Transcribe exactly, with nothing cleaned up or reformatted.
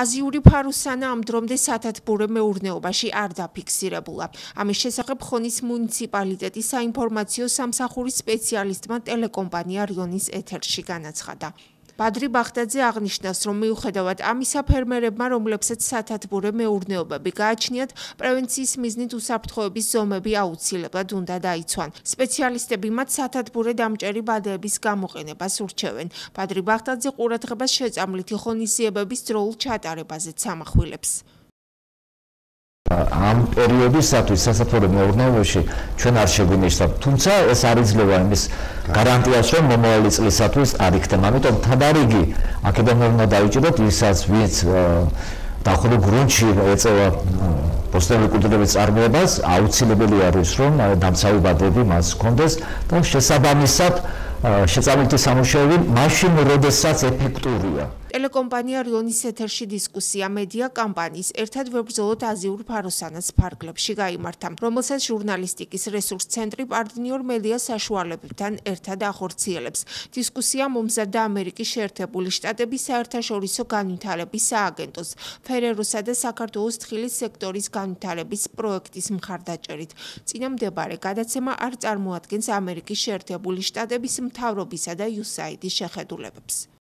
აზიური ფარუსანა ამ დრომდე სათათბურე მეურნეობაში არ დაფიქსირებულა. ამის შესახებ ხონის მუნიციპალიტეტის საინფორმაციო სამსახურის სპეციალისტმა ტელეკომპანია რიონის ეთერში განაცხადა. ბადრი ბაღდაძე აღნიშნავს, რომ მიუხედავად ამისა ფერმერებმა, რომლებსაც სათათბურე მეურნეობები გააჩნიათ, პრევენციის მიზნით უსაფრთხოების ზომები აუცილებლად უნდა დაიცვან. სპეციალისტები მათ სათათბურე დამჭერი ბადეების გამოყენებას ურჩევენ. ბადრი ბაღდაძე ყურადღებას შეწამლითი ღონისძიებების დროულ ჩატარებაზეც ამახვილებს. ამ პერიოდისათვის სასათბურე მეურნეობაში ჩვენ არ შეგვინიშნა, თუმცა ეს არ იძლევა იმის გარანტიას, რომ მომავალი წლისათვის არ იქნება. ამიტომ თადარიგი აქედან უნდა დაიჭიროთ ისაც, ვინც დაახლოებით გრუნტში ეწევა ბოსტნეული კულტურების წარმოებას, აუცილებელი არის, რომ დამცავი ბადეები მას ჰქონდეს და შესაბამისად შეწამლითი სამუშაოები მაშინ, როდესაც ეფექტურია. ტელეკომპანია რიონის ეთერში დისკუსია მედია კამპანიის ერთად ვებრძოლოთ აზიურ ფარუსანას ფარგლებში გაიმართა, რომელსაც ჟურნალისტიკის რესურს ცენტრი პარტნიორ მედია საშუალებებთან ერთად ახორციელებს. დისკუსია მომზადდა ამერიკის შეერთებული შტატების საერთაშორისო განვითარების სააგენტოს, ფერეროსა და საქართველოს თხილის სექტორის განვითარების პროექტის მხარდაჭერით. წინამდებარე გადაცემა არ წარმოადგენს ამერიკის შეერთებული შტატების მთავრობისა და იუსაიდის შეხედულებებს.